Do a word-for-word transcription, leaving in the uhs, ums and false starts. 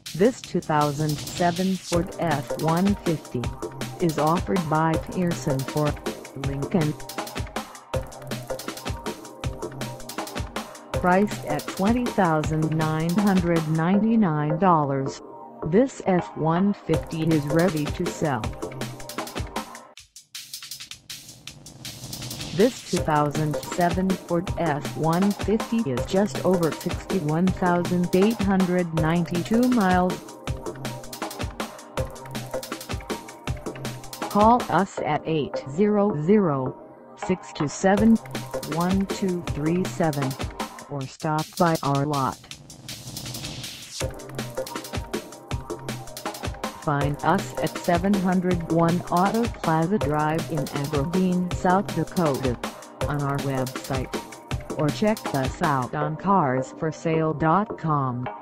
This two thousand seven Ford F one fifty is offered by Pierson For Lincoln. Priced at twenty thousand nine hundred ninety-nine dollars, this F one fifty is ready to sell. This two thousand seven Ford F one fifty is just over sixty-one thousand eight hundred ninety-two miles. Call us at eight hundred, six two seven, one two three seven or stop by our lot. Find us at seven oh one Auto Plaza Drive in Aberdeen, South Dakota, on our website, or check us out on cars for sale dot com.